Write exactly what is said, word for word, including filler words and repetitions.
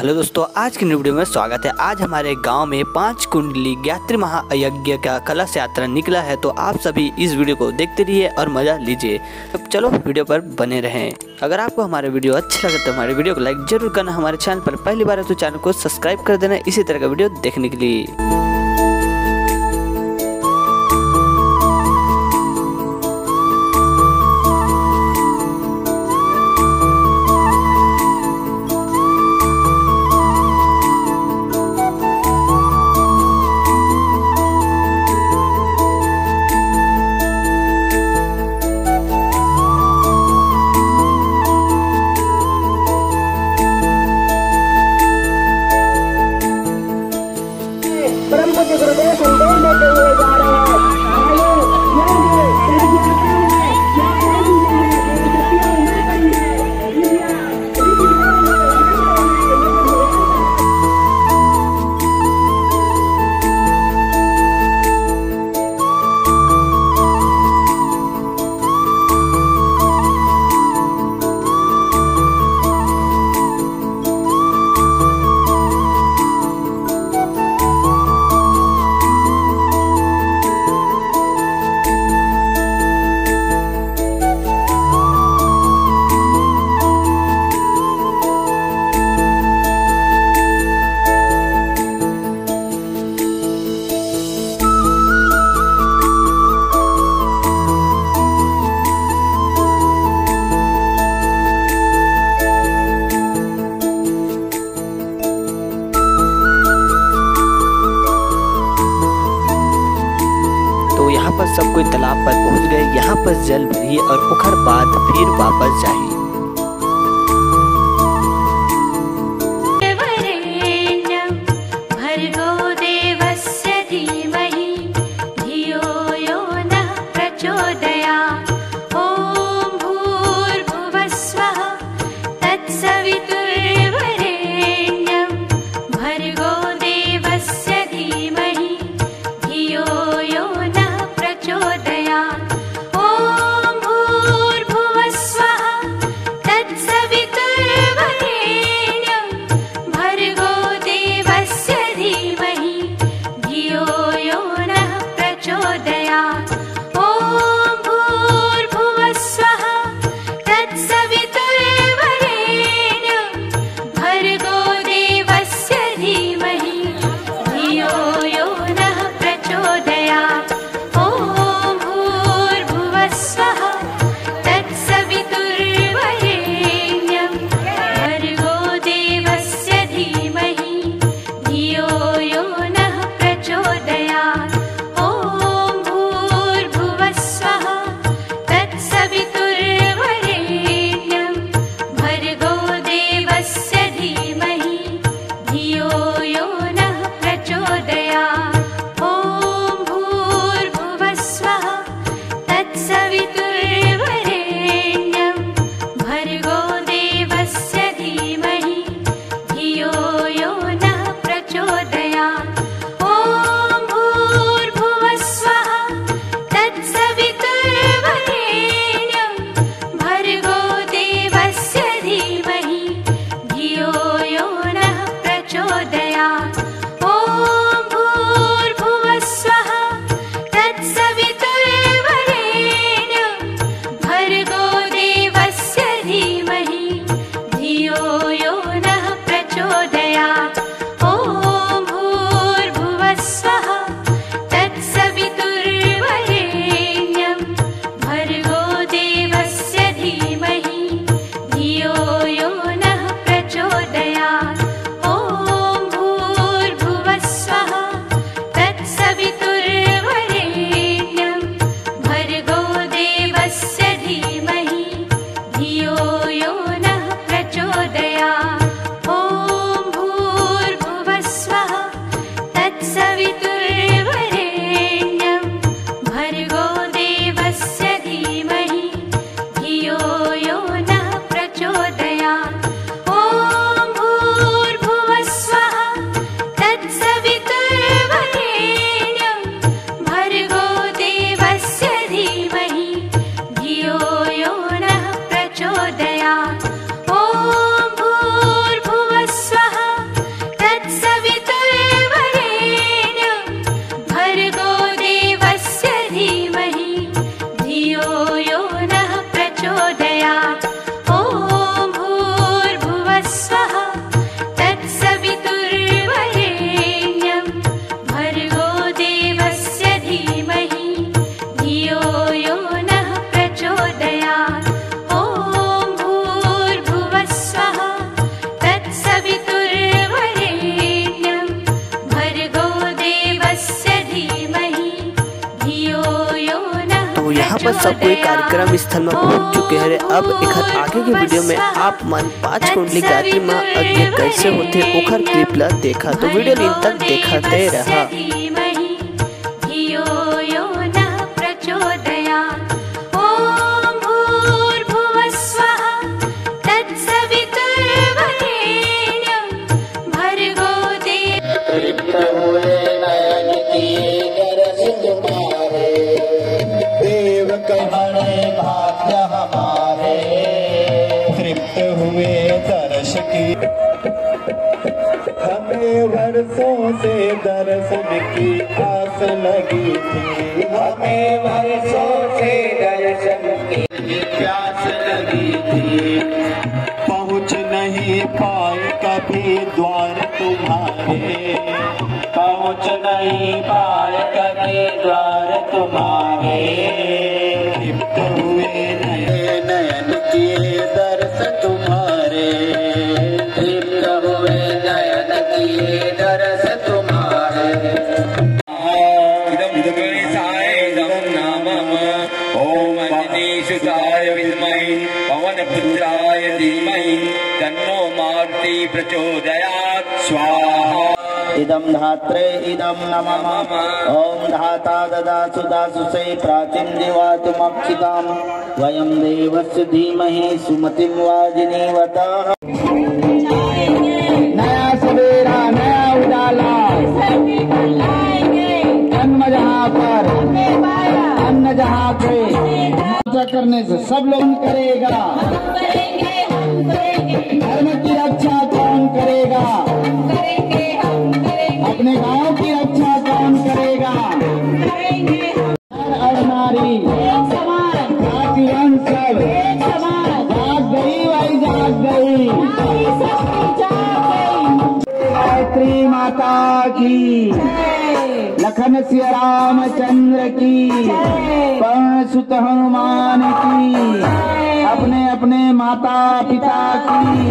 Hello दोस्तों, आज की वीडियो में स्वागत है। आज हमारे गांव में पांच कुंडली गायत्री महायज्ञ का कलश यात्रा निकला है, तो आप सभी इस वीडियो को देखते रहिए और मजा लीजिए। तो चलो वीडियो पर बने रहें। अगर आपको हमारा वीडियो अच्छा लगे तो हमारे वीडियो को लाइक जरूर करना। हमारे चैनल पर पहली बार है तो चैनल को सब्सक्राइब कर देना इसी तरह का वीडियो देखने के लिए। परम पूज्य गुरुदेव संदेश देते हुए जा रहे हैं। तो यहाँ पर सब कोई तालाब पर पहुँच गए। यहाँ पर जल भरिए और उखड़ बाद फिर वापस जाइए। धियो यो नः प्रचोदयात्। ॐ भूर्भुवस्सुः पर सब कोई कार्यक्रम स्थल में पहुंच चुके हैं। अब एक आगे के वीडियो में आप मन पांच कुंडली गायत्री माँ यज्ञ कैसे होते ओखर क्लिप ला देखा, तो वीडियो इन तक देखते रहा। देव कहने भाग्य हमारे, तृप्त हुए दर्श की, हमें वर्षों से दर्शन की आस लगी थी, हमें वर्षों से दर्शन की प्यास लगी थी। पहुँच नहीं पाए कभी द्वार तुम्हारे, पहुँच नहीं पाए कभी द्वार तुम्हारे, तृप्त हुए नयन नयन किए दर्श तुम्हारे, तृप्त हुए नयन किए दर्श तुम्हारे। इदं गणेशाय इदं नामः, ओम अग्निसुताय विद्महे पवनपुत्राय धीमहि तन्नो मारुति प्रचोदयात्। स्वाहा। इदं धात्रे इदं नमः, ओम धाता ददातु दासुषे प्राचीन दिवातुमक्षितां, वयं देवस्य धीमहि सुमतिं वाजिनीवतः। नया सवेरा नया उजाला, जन्म जहाँ पर अन्न जहाँ पे, पूजा करने से सब लोग करेगा, धर्म की रक्षा कौन करेगा, अपने गांव की रक्षा कौन करेगा, नर और नारी जाति वंश सब जाग गई वही जाग गई। गायत्री माता की, लखन सिया रामचंद्र की, पवन सुत हनुमान की, अपने अपने माता पिता की